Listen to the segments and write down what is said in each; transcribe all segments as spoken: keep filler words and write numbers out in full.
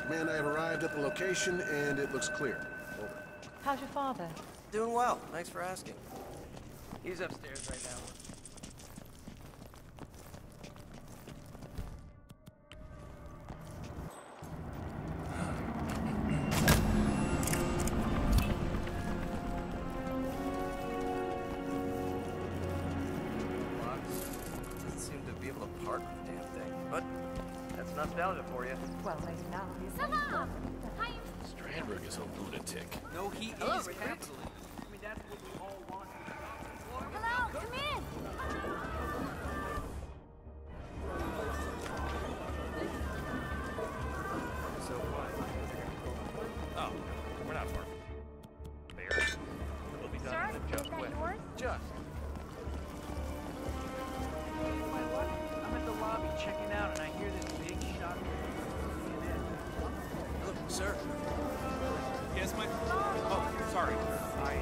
Command, I have arrived at the location, and it looks clear. Over. How's your father? Doing well. Thanks for asking. He's upstairs right now. Doesn't seem to be able to park the damn thing, but that's nostalgia for you. Well, maybe now. Sama! Hi. Strandberg is a lunatic. No, he Hello, is recruit. capitalist. I mean, that's what we all want. Hello, come in. So what? Oh, we're not far. There. It'll be Sir, done in is just that wet. yours? Just. My what? I'm at the lobby checking out, and I hear this big shot. Look, sir. Yes, my. Oh, sorry. I.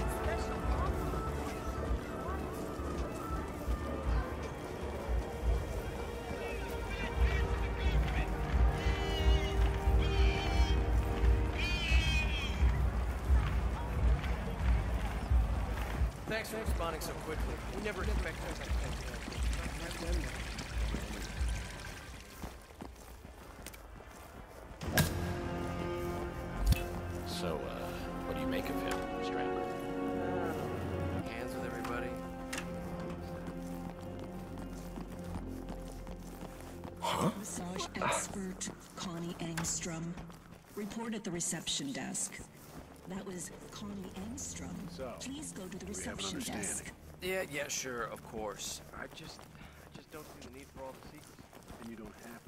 Thanks for responding so quickly. We never expected So, uh, what do you make of him, Strandberg? hands with everybody. Massage expert Connie Engstrom. Report at the reception desk. That was Connie Engstrom. So, Please go to the we have an reception understanding. desk. Yeah, yeah, sure, of course. I just, I just don't see the need for all the secrets. And you don't have to.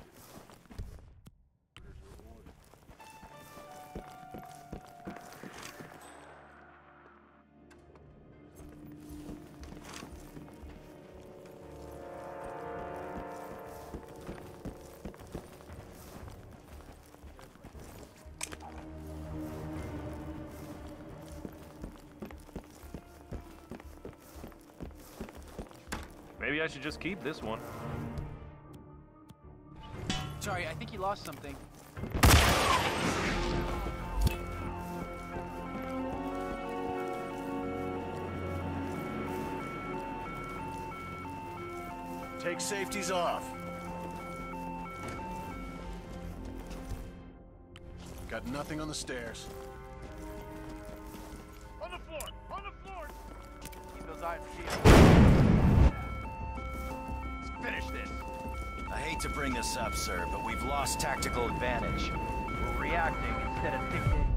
Maybe I should just keep this one. Sorry, I think you lost something. Take safeties off. Got nothing on the stairs. On the floor! On the floor! Keep those eyes peeled. Let's finish this. I hate to bring this up, sir, but we've lost tactical advantage. We're reacting instead of thinking.